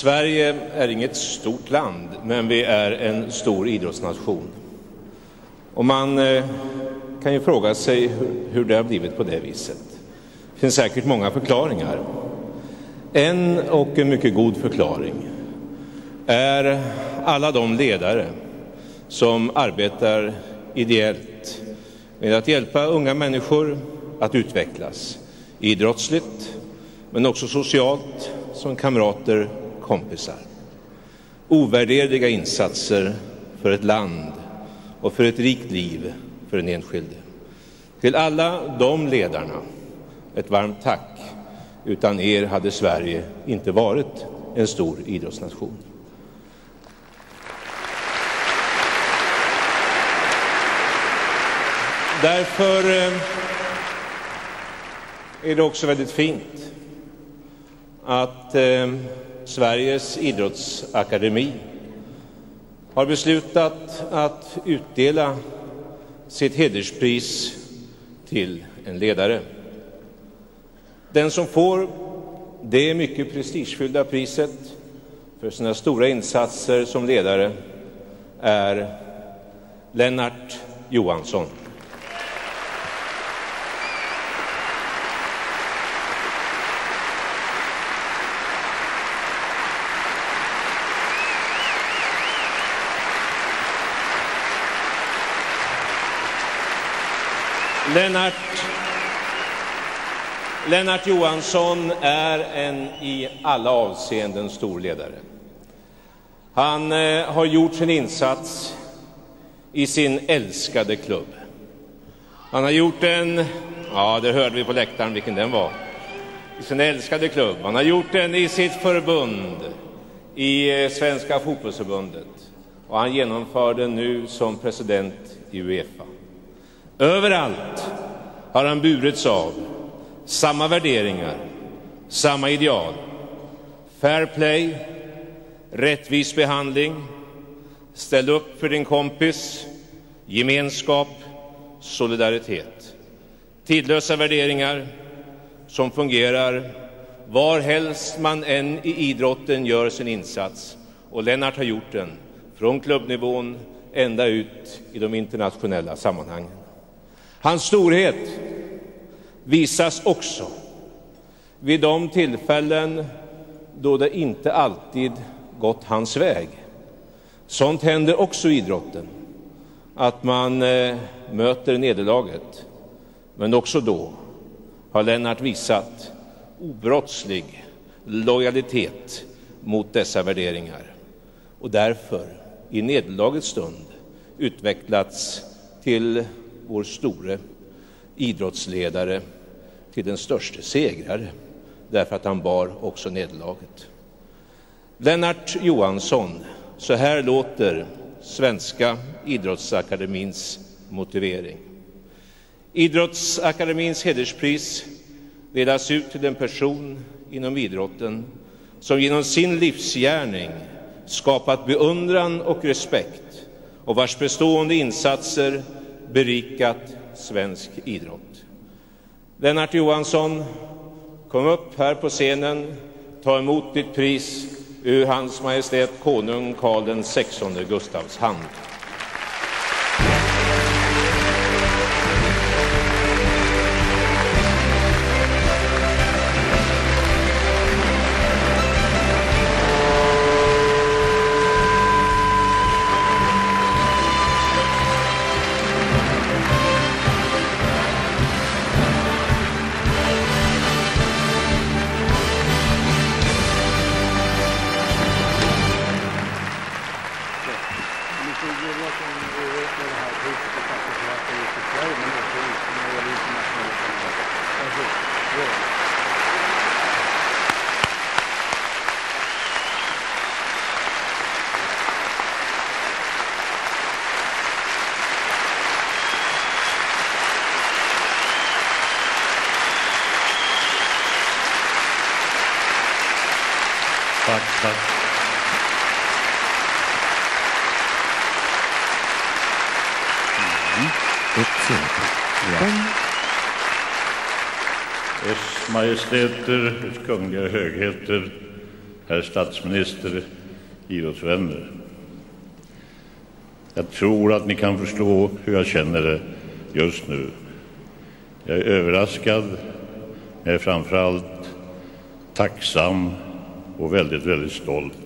Sverige är inget stort land, men vi är en stor idrottsnation. Och man kan ju fråga sig hur det har blivit på det viset. Det finns säkert många förklaringar. En och en mycket god förklaring är alla de ledare som arbetar ideellt med att hjälpa unga människor att utvecklas idrottsligt, men också socialt, som kamrater, kompisar. Ovärderliga insatser för ett land och för ett rikt liv för den enskilde. Till alla de ledarna ett varmt tack. Utan er hade Sverige inte varit en stor idrottsnation. Därför är det också väldigt fint att Sveriges idrottsakademi har beslutat att utdela sitt hederspris till en ledare. Den som får det mycket prestigefyllda priset för sina stora insatser som ledare är Lennart Johansson. Lennart Johansson är en i alla avseenden stor ledare. Han har gjort sin insats i sin älskade klubb. Han har gjort den, ja det hörde vi på läktaren vilken den var, i sin älskade klubb. Han har gjort den i sitt förbund, i Svenska fotbollsförbundet. Och han genomför den nu som president i UEFA. Överallt har han burits av samma värderingar, samma ideal. Fair play, rättvis behandling, ställ upp för din kompis, gemenskap, solidaritet. Tidlösa värderingar som fungerar var helst man än i idrotten gör sin insats. Och Lennart har gjort den från klubbnivån ända ut i de internationella sammanhangen. Hans storhet visas också vid de tillfällen då det inte alltid gått hans väg. Sånt händer också i idrotten, att man möter nederlaget. Men också då har Lennart visat obrottslig lojalitet mot dessa värderingar. Och därför i nederlagets stund utvecklats till vår store idrottsledare, till den största segrare, därför att han bar också nederlaget. Lennart Johansson, så här låter Svenska idrottsakademins motivering. Idrottsakademins hederspris delas ut till en person inom idrotten som genom sin livsgärning skapat beundran och respekt och vars bestående insatser berikat svensk idrott. Lennart Johansson, kom upp här på scenen, ta emot ditt pris ur Hans Majestät Konung Karl den 16 Gustavs hand. Tack. Ers Majestäter, Ers Kungliga Högheter, herr statsminister, idrottsvänner. Jag tror att ni kan förstå hur jag känner det just nu. Jag är överraskad, men jag är framförallt tacksam och väldigt stolt.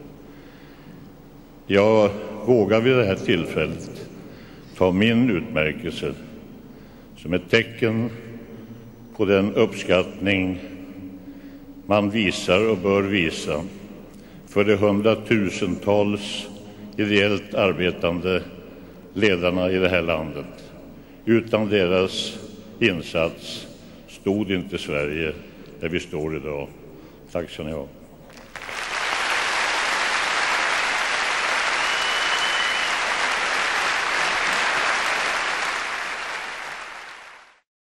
Jag vågar vid det här tillfället ta min utmärkelse som ett tecken på den uppskattning man visar och bör visa för de hundratusentals ideellt arbetande ledarna i det här landet. Utan deras insats stod inte Sverige där vi står idag. Tack ska ni ha.